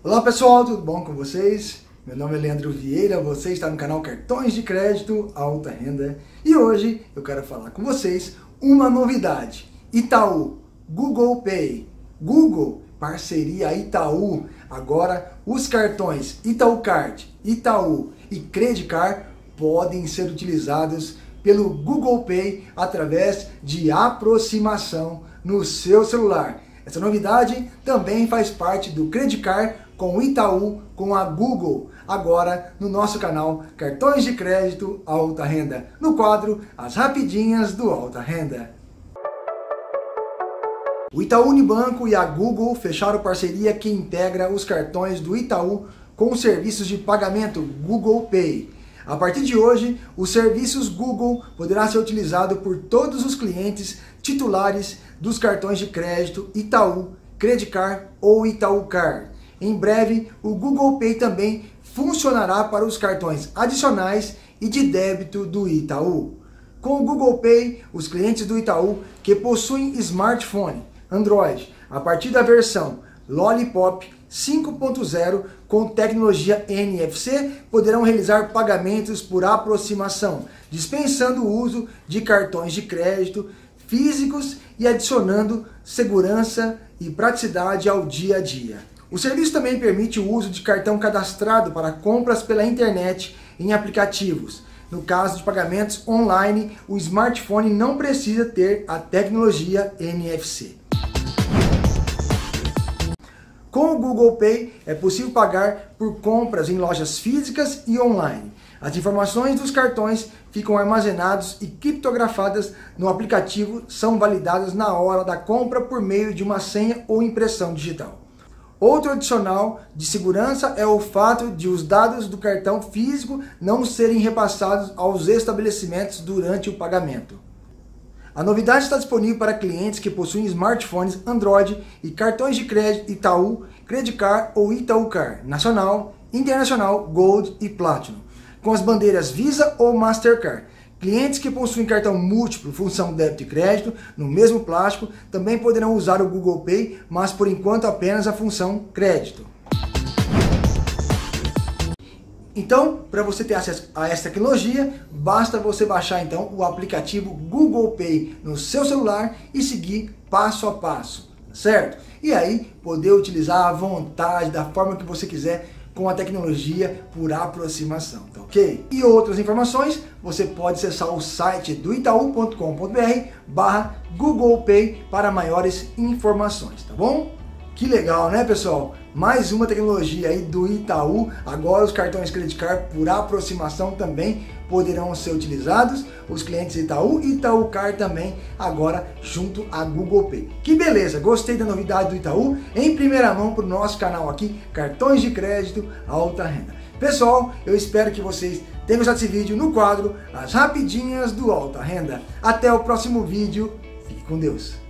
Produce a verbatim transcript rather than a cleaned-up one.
Olá pessoal, tudo bom com vocês? Meu nome é Leandro Vieira, você está no canal Cartões de Crédito Alta Renda e hoje eu quero falar com vocês uma novidade. Itaú, Google Pay, Google, parceria Itaú. Agora os cartões Itaú Card, Itaú e Credit Card podem ser utilizados pelo Google Pay através de aproximação no seu celular. Essa novidade também faz parte do Credit Card com o Itaú, com a Google, agora no nosso canal Cartões de Crédito Alta Renda, no quadro As Rapidinhas do Alta Renda. O Itaú Unibanco e a Google fecharam parceria que integra os cartões do Itaú com os serviços de pagamento Google Pay. A partir de hoje, os serviços Google poderá ser utilizado por todos os clientes titulares dos cartões de crédito Itaú, Credit Card ou Itaú Card. Em breve, o Google Pay também funcionará para os cartões adicionais e de débito do Itaú. Com o Google Pay, os clientes do Itaú que possuem smartphone Android, a partir da versão Lollipop cinco ponto zero com tecnologia N F C, poderão realizar pagamentos por aproximação, dispensando o uso de cartões de crédito físicos e adicionando segurança e praticidade ao dia a dia. O serviço também permite o uso de cartão cadastrado para compras pela internet em aplicativos. No caso de pagamentos online, o smartphone não precisa ter a tecnologia N F C. Com o Google Pay é possível pagar por compras em lojas físicas e online. As informações dos cartões ficam armazenadas e criptografadas no aplicativo, são validadas na hora da compra por meio de uma senha ou impressão digital. Outro adicional de segurança é o fato de os dados do cartão físico não serem repassados aos estabelecimentos durante o pagamento. A novidade está disponível para clientes que possuem smartphones Android e cartões de crédito Itaú, Credit Card ou Itaú Card, Nacional, Internacional, Gold e Platinum, com as bandeiras Visa ou Mastercard. Clientes que possuem cartão múltiplo, função débito e crédito, no mesmo plástico, também poderão usar o Google Pay, mas por enquanto apenas a função crédito. Então, para você ter acesso a essa tecnologia, basta você baixar então o aplicativo Google Pay no seu celular e seguir passo a passo, certo? E aí, poder utilizar à vontade, da forma que você quiser, com a tecnologia por aproximação, tá ok? E outras informações, você pode acessar o site do itaú ponto com ponto br barra Google Pay para maiores informações, tá bom? Que legal, né, pessoal? Mais uma tecnologia aí do Itaú. Agora os cartões Credit Card por aproximação também poderão ser utilizados. Os clientes Itaú e Itaú Card também agora junto a Google Pay. Que beleza! Gostei da novidade do Itaú em primeira mão para o nosso canal aqui, Cartões de Crédito Alta Renda. Pessoal, eu espero que vocês tenham gostado desse vídeo no quadro As Rapidinhas do Alta Renda. Até o próximo vídeo. Fique com Deus!